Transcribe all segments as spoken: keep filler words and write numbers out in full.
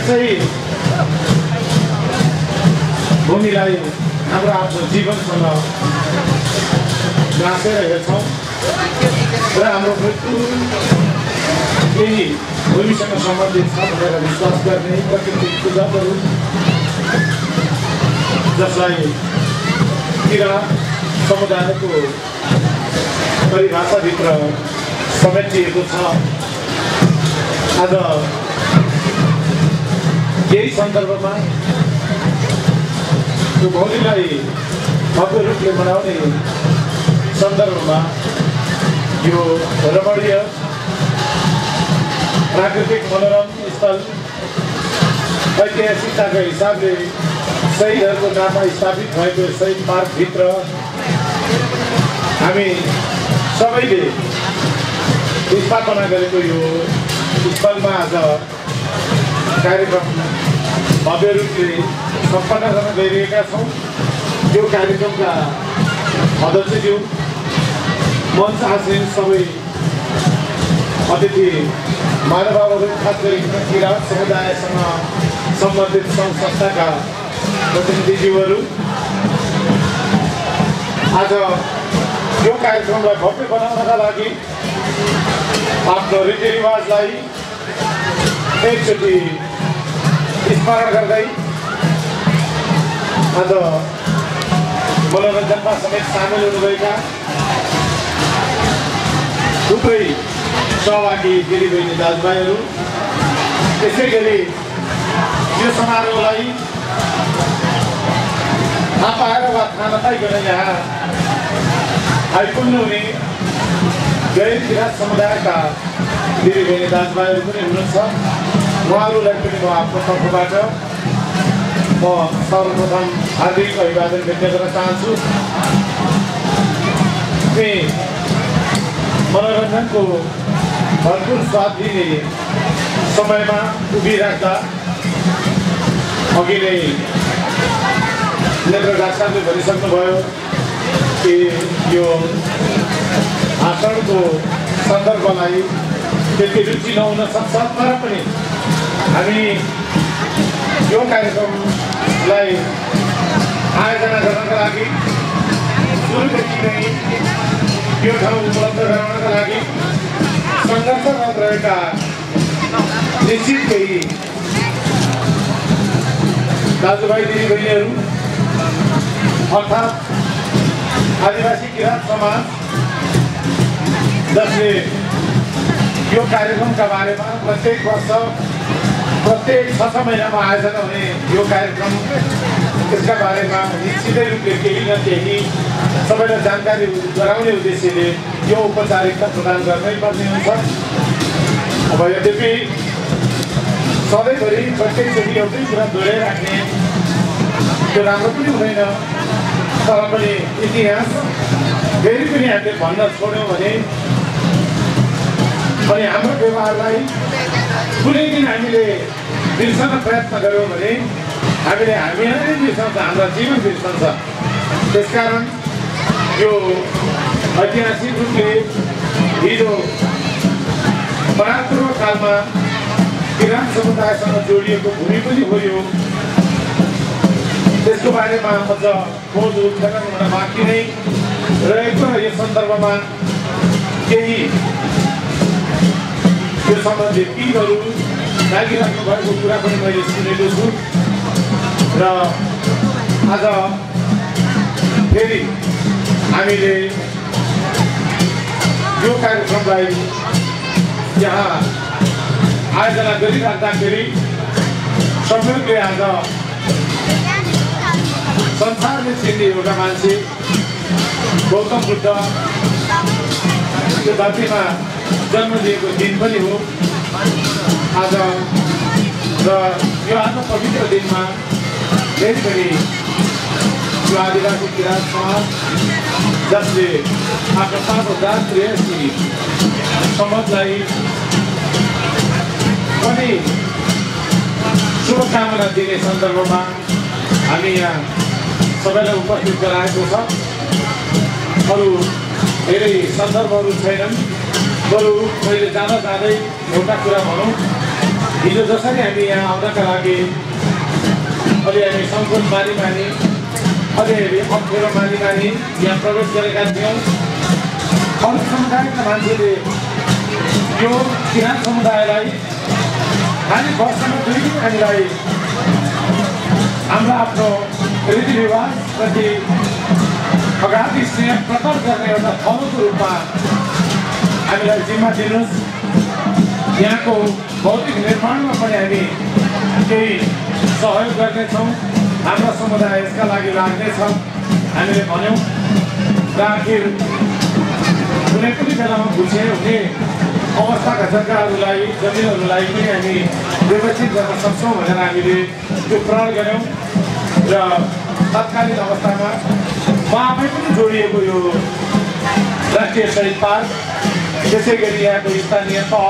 यसै भूमिलाई हाम्रो आफ्नो जीवनसँग गाँसेर हेर्छौँ र हाम्रो मृत्यु यही भूमिसँग सम्बन्धित छ भनेर विश्वास गर्ने प्रकृतिक पूजकहरू जसलाई किराँत समुदायको परिभाषाभित्र समेटिएको छ। आज यही सन्दर्भमा त्यो भोलिलाई भव्य रूपले मनाउने सन्दर्भमा यो रमणीय प्राकृतिक मनोरम स्थल ऐतिहासिकताको हिसाबले शहीदहरूको नाममा स्थापित भएको शहीद पार्कभित्र हामी सबैले स्थापना गरेको यो स्थलमा आज कार्यक्रम भव्य रूपले सम्पन्न गर्न गइरहेका छौँ। यो कार्यक्रमका अध्यक्षज्यू मञ्च आसीन सबै अतिथि महानुभावहरू खास गरी किराँत समुदायसँग सम्बन्धित सङ्घ संस्थाका प्रतिनिधिज्यूहरू आज यो कार्यक्रमलाई भव्य बनाउनका लागि आफ्नो रीतिरिवाजलाई एकचोटि स्मरण गर्दै आज मनोरञ्जनमा समेत सामेल हुनुभएका थुप्रै सहभागी दिदीबहिनी दाजुभाइहरू, त्यसै गरी यो समारोहलाई थाहा पाएर वा थाहा नपाइकन यहाँ आइपुग्नुहुने गैर किराँत समुदायका दिदीबहिनी दाजुभाइहरू पनि हुनुहुन्छ। उहाँहरूलाई पनि म आफ्नो तर्फबाट म सर्वप्रथम हार्दिक अभिवादन व्यक्त गर्न चाहन्छु। मनोरञ्जनको भरपुर स्वाद दिने समयमा उभिराख्दा अघि नै नेत्र डाक्टरले भनिसक्नुभयो कि यो भाषणको सन्दर्भलाई त्यति रुचि नहुन सक्छ, तर पनि हामी यो कार्यक्रमलाई आयोजना गर्नका लागि सुरुदेखि नै यो ठाउँ उपलब्ध गराउनका लागि सङ्घर्षरत रहेका निश्चित केही दाजुभाइ दिदीबहिनीहरू अर्थात् आदिवासी किराँत समाज जसले यो कार्यक्रमका बारेमा प्रत्येक वर्ष प्रत्येक छ छ महिनामा आयोजना हुने यो कार्यक्रम यसका बारेमा निश्चितै रूपले केही न केही सबैलाई जानकारी गराउने उद्देश्यले यो औपचारिकता प्रदान गर्नै पर्ने हुन्छ। अब यद्यपि सधैँभरि प्रत्येकचोटि एउटै कुरा दोहोऱ्याइराख्ने त्यो राम्रो पनि हुँदैन, तर पनि इतिहास फेरि पनि हामीले भन्न छोड्यौँ भने अनि हाम्रो व्यवहारलाई कुनै दिन हामीले बिर्सन प्रयत्न गऱ्यौँ भने हामीले हामीलाई नै बिर्सन्छ, हाम्रा जीवन बिर्सन्छ। त्यसकारण यो ऐतिहासिक रूपले हिजो परापूर्व कालमा किराँत समुदायसँग जोडिएको भूमि पनि हो यो। त्यसको बारेमा अझ खोज उत्खनन हुन बाँकी नै रहेको र यस सन्दर्भमा केही यो सम्बन्धित टिमहरू लागिराख्नु भएको कुरा पनि मैले सुनेको छु र आज फेरि हामीले यो कार्यक्रमलाई यहाँ आयोजना गरिराख्दाखेरि संयोगले आज संसारले चिन्ने एउटा मान्छे गौतम बुद्ध यो धरतीमा जन्म लिएको दिन पनि हो आज, र यो आज पवित्र दिनमा फेरि पनि यो आदिवासी किराँत समाज जसले आफ्नो सात हजार त्रियासी समाजलाई पनि शुभकामना दिने सन्दर्भमा हामी यहाँ सबैलाई उपस्थित गराएको छ। अरू धेरै सन्दर्भहरू छैनन्, बरु मैले जाँदा जाँदै एउटा कुरा भनौँ, हिजो जसरी हामी यहाँ आउनका लागि अलि हामी सङ्कुल मानी मानी अलि हामी अप्ठ्यारो मानी मानी यहाँ प्रवेश गरेका थियौँ। अरू समुदायका मान्छेले यो किराँत समुदायलाई हामी वर्षमा दुई दिन हामीलाई हाम्रो आफ्नो रीतिरिवाजप्रति अगाधि स्नेह प्रकट गर्ने एउटा ठाउँको रूपमा हामीलाई जिम्मा दिनुहोस्। यहाँको भौतिक निर्माणमा पनि हामी केही सहयोग गर्नेछौँ। हाम्रो समुदाय यसका लागि लाग्नेछ हामीले भन्यौँ र आखिर कुनै पनि बेलामा बुझे हुने अवस्थाका जग्गाहरूलाई जमिनहरूलाई पनि हामी व्यवस्थित गर्न सक्छौँ भनेर हामीले त्यो प्रण गऱ्यौँ र तत्कालीन अवस्थामा म आफै पनि जोडिएको यो राष्ट्रिय शहीद पार्क, त्यसै गरी यहाँको स्थानीय तह,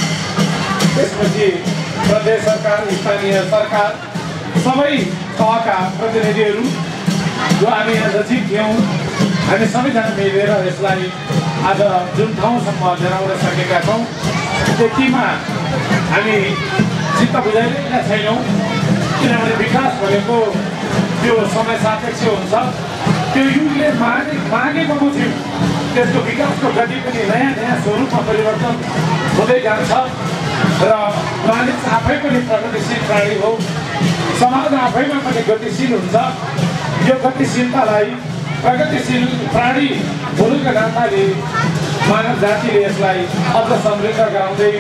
त्यसपछि प्रदेश सरकार, स्थानीय सरकार, सबै तहका प्रतिनिधिहरू जो हामी यहाँ नजिक थियौँ, हामी सबैजना मिलेर यसलाई आज जुन ठाउँसम्म ल्याउन सकेका छौँ त्यतिमा हामी चित्त बुझाइरहेका छैनौँ। किनभने विकास भनेको त्यो समय सापेक्ष हुन्छ। त्यो युगले मागे मागेको बुझ्यौँ त्यसको विकासको गति पनि नयाँ नयाँ स्वरूपमा परिवर्तन हुँदै जान्छ र मानिस आफै पनि प्रगतिशील प्राणी हो, समाज आफैमा पनि गतिशील हुन्छ। यो गतिशीलतालाई प्रगतिशील प्राणी हुनुका नाताले मानव जातिले यसलाई अझ समृद्ध गराउँदै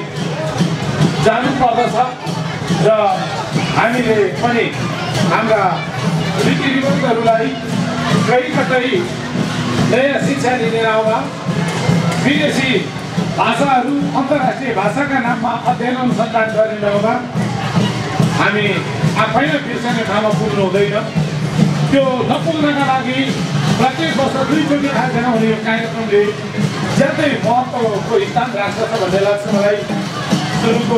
जानुपर्दछ र हामीले पनि हाम्रा रीतिरिवाजहरूलाई कहीँ कतै नयाँ शिक्षा लिएर आउँदा विदेशी भाषाहरू अन्तर्राष्ट्रिय भाषाका नाममा अध्ययन अनुसन्धान गर्ने ल्याउँदा हामी आफैलाई बिर्सने ठाउँमा पुग्नु हुँदैन। त्यो नपुग्नका लागि प्रत्येक वर्ष दुईचोटि आयोजना हुने यो कार्यक्रमले ज्यादै महत्त्वको स्थान राख्दछ भन्ने लाग्छ मलाई। सुरुको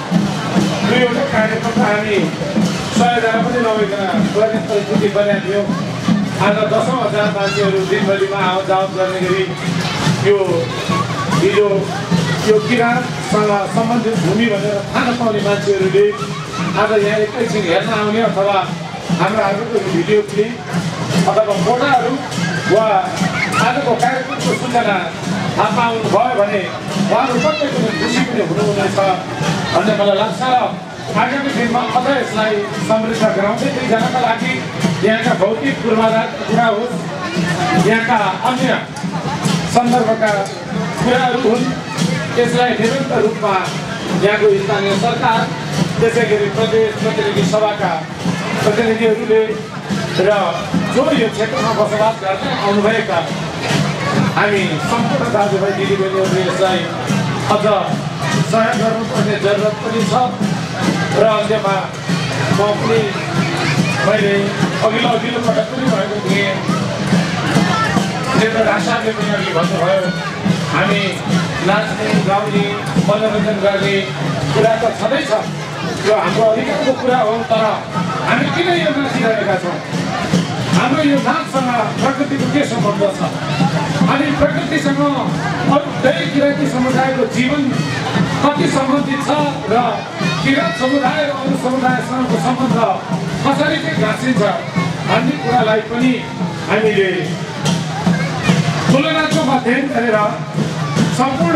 दुईवटा कार्यक्रममा हामी सयजना पनि नभइकन गर्ने परिस्थिति बनाएको थियो। आज दसौँ हजार मान्छेहरू दिनभरिमा आवत जावत गर्ने गरी यो हिजो यो किराँतसँग सम्बन्धित भूमि भनेर थाहा नपाउने मान्छेहरूले आज यहाँ एकैछिन हेर्न आउने अथवा हाम्रो आजको भिडियो क्लिप अथवा फोटाहरू वा आजको कार्यक्रमको सूचना थाहा पाउनु भयो भने उहाँहरू कतै पनि खुसी पनि हुनुहुनेछ भन्ने मलाई लाग्छ। र आगामी दिनमा अझ यसलाई समृद्ध गराउँदै दुईजनाका लागि यहाँका भौतिक पूर्वाधार कुरा होस्, यहाँका अन्य सन्दर्भका कुराहरू हुन्, यसलाई निरन्तर रूपमा यहाँको स्थानीय सरकार, त्यसै गरी प्रदेश प्रतिनिधि सभाका प्रतिनिधिहरूले र जो यो क्षेत्रमा बसोबास गर्न आउनुभएका हामी सम्पूर्ण दाजुभाइ दिदीबहिनीहरूले यसलाई अझ सहयोग गर्नुपर्ने जरुरत पनि छ। र अन्त्यमा म पनि मैले अघिल्लो अघिल्लो पटक पनि भएको थिएँ, नेता राष्ट्रले पनि अघि भन्नुभयो हामी नाच्ने गाउने मनोरञ्जन गर्ने कुरा त छँदैछ, यो हाम्रो अधिकारको कुरा हो। तर हामी किन यो नाचिरहेका छौँ? हाम्रो यो नाचसँग प्रकृतिको के सम्बन्ध छ? अनि प्रकृतिसँग अरू धेरै किराँती समुदायको जीवन कति सम्बन्धित छ र किराँत समुदाय र अरू समुदायसँगको सम्बन्ध कसरी चाहिँ गाँसिन्छ भन्ने कुरालाई पनि हामीले तुलनात्मक अध्ययन गरेर सम्पूर्ण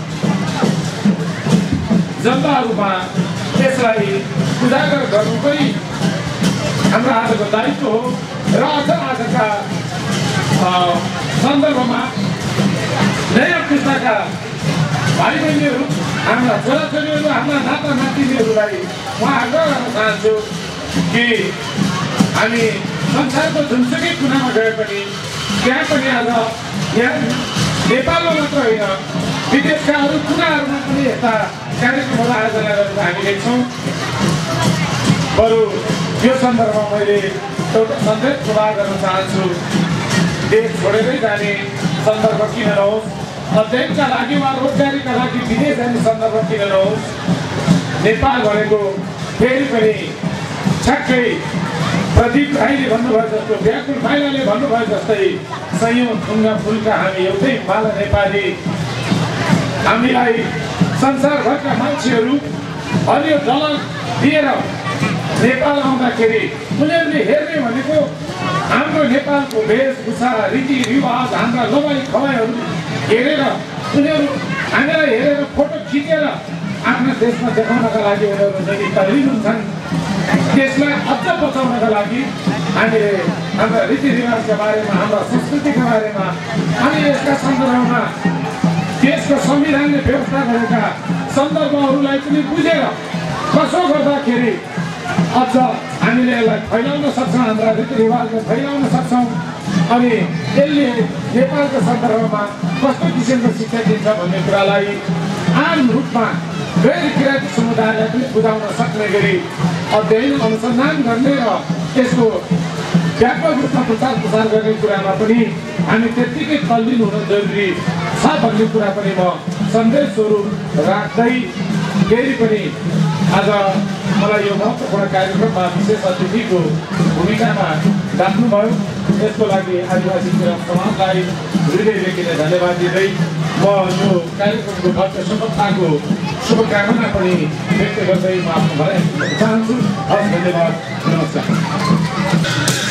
जनताहरूमा यसलाई उजागर गर्नु पनि हाम्रो आजको दायित्व हो। र अझ आजका सन्दर्भमा नयाँ पुस्ताका भाइ बहिनीहरू, हाम्रा छोराछोरीहरू, हाम्रा नाता नातिनीहरूलाई म आग्रह गर्न चाहन्छु कि हामी संसारको जुनसुकै कुनामा गए पनि त्यहाँ पनि आज यहाँ नेपालमा मात्र होइन विदेशका अरू कुनाहरूमा पनि यस्ता कार्यक्रमहरू आयोजना गरेर हामी देख्छौँ। बरु यो सन्दर्भमा मैले एउटा सन्देश प्रदान गर्न चाहन्छु, देश छोडेरै जाने सन्दर्भ किन नहोस्, अध्ययनका लागि वा रोजगारीका लागि विदेश जाने सन्दर्भ किन नहोस्, नेपाल भनेको फेरि पनि ठ्याक्कै प्रदीप राईले भन्नुभयो जस्तो, व्याकुल माइलाले भन्नुभयो जस्तै सयौँ ढुङ्गा फुलका हामी एउटै माला नेपाली। हामीलाई संसारभरका मान्छेहरू हरियो झलक दिएर नेपाल आउँदाखेरि उनीहरूले हेर्ने भनेको हाम्रो नेपालको वेशभूषा रीतिरिवाज हाम्रा लवाई खवाईहरू हेरेर उनीहरू हामीलाई हेरेर फोटो खिचेर आफ्नो देशमा देखाउनका लागि उनीहरू जति तयारी हुन्छन् त्यसलाई अझ बचाउनका लागि हामीले हाम्रा रीतिरिवाजका बारेमा हाम्रा संस्कृतिका बारेमा अनि यसका सन्दर्भमा देशको संविधानले व्यवस्था गरेका सन्दर्भहरूलाई पनि बुझेर कसो गर्दाखेरि अझ हामीले यसलाई फैलाउन सक्छौँ हाम्रा रीतिरिवाजलाई फैलाउन सक्छौँ अनि यसले नेपालको सन्दर्भमा कस्तो किसिमको शिक्षा दिन्छ भन्ने कुरालाई आम रूपमा गैर किराँती समुदायलाई पनि बुझाउन सक्ने गरी अध्ययन अनुसन्धान गर्ने र यसको व्यापक रूपमा प्रचार प्रसार गर्ने कुरामा पनि हामी त्यत्तिकै तल्लीन हुन जरुरी छ भन्ने कुरा पनि म सन्देश स्वरूप राख्दै फेरि पनि आज मलाई यो महत्त्वपूर्ण कार्यक्रममा विशेष अतिथिको भूमिकामा राख्नुभयो यसको लागि आदिवासी समाजलाई हृदयदेखि नै धन्यवाद दिँदै म यो कार्यक्रमको भव्य सफलताको शुभकामना पनि व्यक्त गर्दै म आफ्नो भनाइ चाहन्छु। हस्, धन्यवाद, नमस्कार।